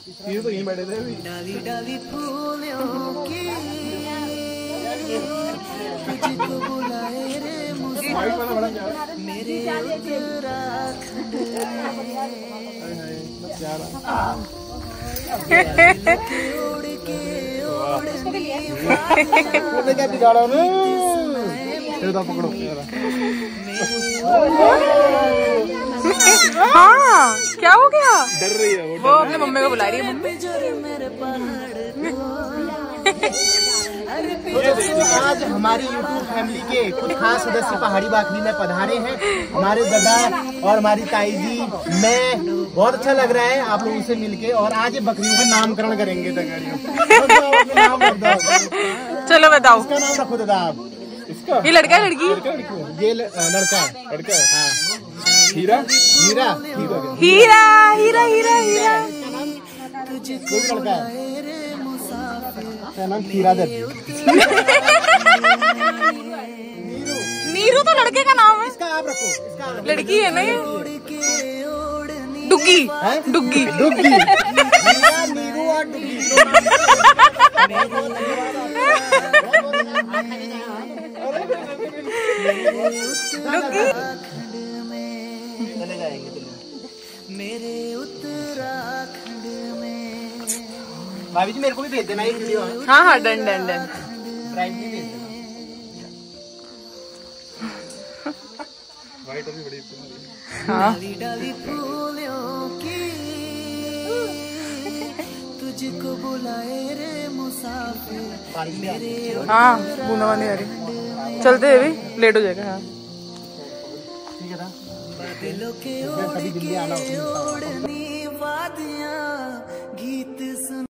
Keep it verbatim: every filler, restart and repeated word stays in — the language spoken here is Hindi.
ये तो यहीं बैठे थे अभी। डाली डाली फूलों की तुझको बुलाए रे मुसाफिर मेरे उत्तराखंड उड़ के उड़ने क्या बिगाड़ा उन्हें? पकड़ो। हाँ क्या हो गया? डर रही है वो, वो अपने मम्मी को बुला रही है। मम्मी आज हमारी यूट्यूब फैमिली के कुछ खास सदस्य पहाड़ी बाखरी में पधारे हैं। हमारे दादा और हमारी ताई जी, मैं, बहुत अच्छा लग रहा है आप लोगों से मिलके। और आज बकरियों का नामकरण करेंगे। चलो बताओ इसका नाम रखो दादा आप। इसका ये लड़का है लड़की? ये लड़का है। लड़का है। हाँ। हीरा हीरा हीरा हीरा हीरा हीरा हीरा लड़का है। नाम हीरा दर। नीरू तो लड़के का नाम है। इसका आप रखो। इसका लड़की है ना ये? डुग्गी डुग्गी डुग्गी। हीरा नीरू और डुग्गी। चले जाएंगे मेरे उत्तराखंड में। भाभी जी मेरे को भी भेज देना एक वीडियो। हाँ हाँ डन डन डन। ड्राइव भी भेज देना। वाइट भी बड़ी। हाँ डाली डाली फूलों की तुझको बुलाए रे मुसाफिर मेरे हाँ बूंदाबांदी आ रही। चलते हैं अभी, लेट हो जाएगा। हाँ ठीक है ना। बादलों के ओढ़ के ओढ़नी वादियाँ